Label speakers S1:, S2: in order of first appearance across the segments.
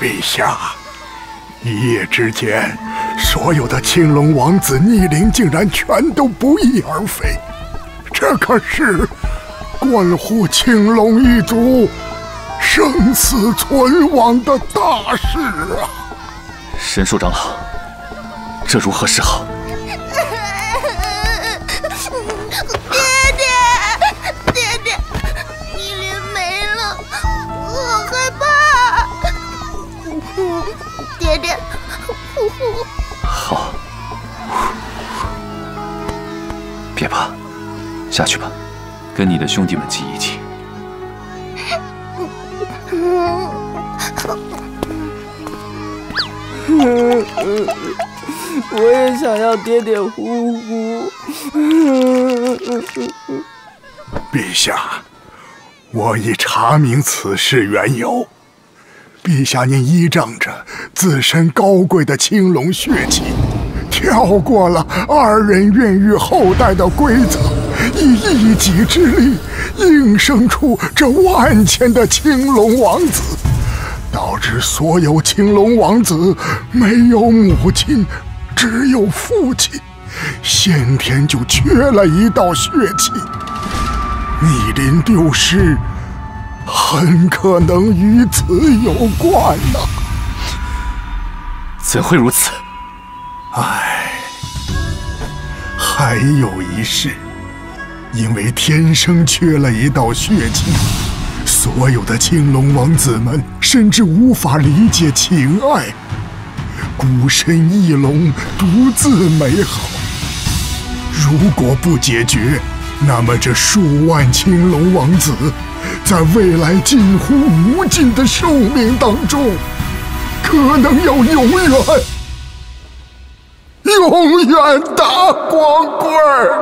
S1: 陛下，一夜之间，所有的青龙王子逆鳞竟然全都不翼而飞，这可是关乎青龙一族生死存亡的大事啊！
S2: 神树长老，这如何是好？
S3: 爹爹，逆鳞没了，我害怕。爹爹，
S2: 好，别怕，下去吧，跟你的兄弟们挤一挤。
S4: 我也想要爹爹呼呼。
S1: 陛下，我已查明此事缘由。陛下您依仗着自身高贵的青龙血气，跳过了2人孕育后代的规则，以一己之力硬生出这万千的青龙王子，导致所有青龙王子没有母亲，只有父亲，先天就缺了一道血气。逆鳞丢失，很可能与此有关呐。
S2: 怎会如此？
S1: 唉，还有一事，因为天生缺了一道血气，所有的青龙王子们甚至无法理解情爱，孤身一龙，独自美好。如果不解决，那么这数万青龙王子，在未来近乎无尽的寿命当中，可能要永远打光棍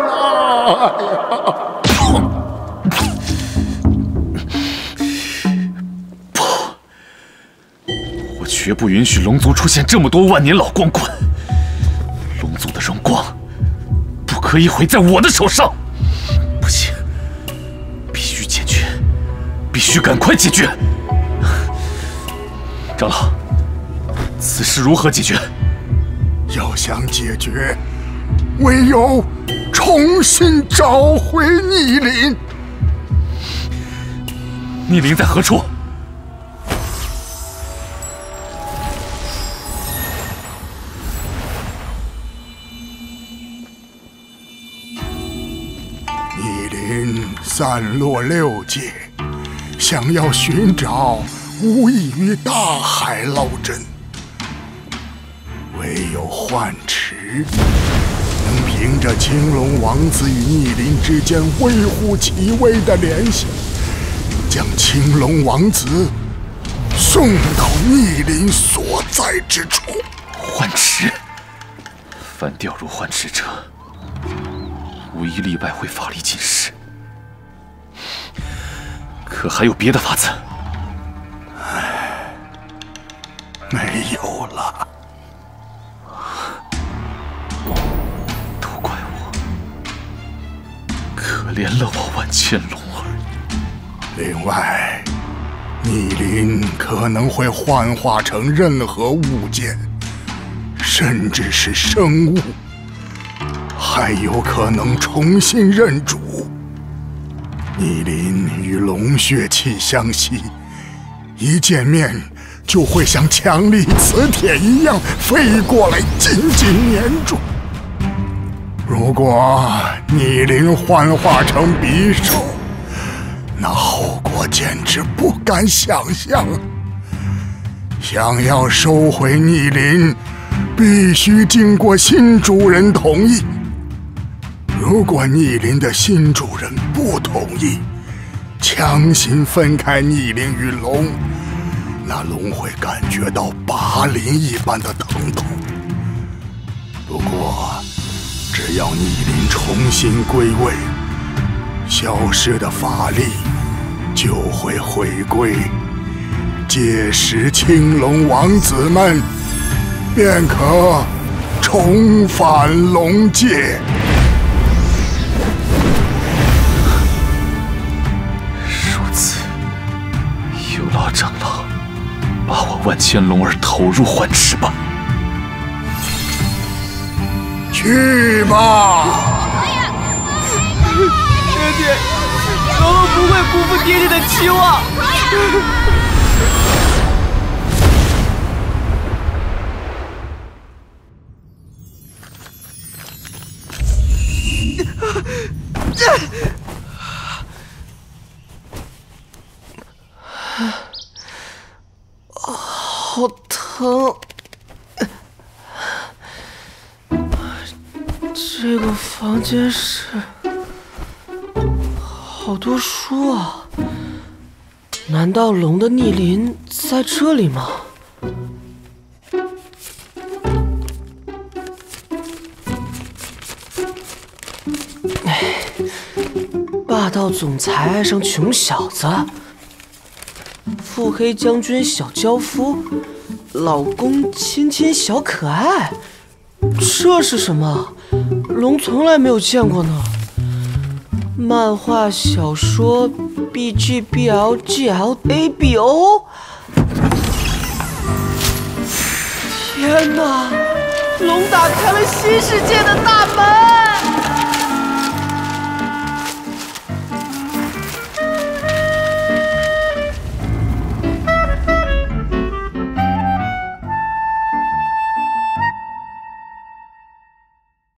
S1: 了。
S2: 不，我绝不允许龙族出现这么多万年老光棍。龙族的荣光，不可以毁在我的手上。不行，必须解决，必须赶快解决。长老，此事如何解决？
S1: 要想解决，唯有重新找回逆鳞。
S2: 逆鳞在何处？
S1: 逆鳞散落6界，想要寻找，无异于大海捞针。唯有幻池能凭着青龙王子与逆鳞之间微乎其微的联系，将青龙王子送到逆鳞所在之处。
S2: 幻池，凡掉入幻池者，无一例外会法力尽失。可还有别的法子？
S1: 没有了。
S2: 都怪我，可怜了我万千龙儿。
S1: 另外，逆鳞可能会幻化成任何物件，甚至是生物，还有可能重新认主。逆鳞与龙血气相吸，一见面就会像强力磁铁一样飞过来，紧紧粘住。如果逆鳞幻化成匕首，那后果简直不敢想象。想要收回逆鳞，必须经过新主人同意。如果逆鳞的新主人不同意，强行分开逆鳞与龙，那龙会感觉到拔鳞一般的疼痛。不过，只要逆鳞重新归位，消失的法力就会回归，届时青龙王子们便可重返龙界。
S2: 如此，有劳长老把我万千龙儿投入幻池吧！
S1: 去吧！
S4: 爹爹，龙龙不会辜负爹爹的期望。好疼！这个房间是好多书啊，难道龙的逆鳞在这里吗？霸道总裁爱上穷小子，腹黑将军小娇夫，老公亲亲小可爱，这是什么？龙从来没有见过呢。漫画、小说、BG、BL、GL、ABO。天哪！龙打开了新世界的大门！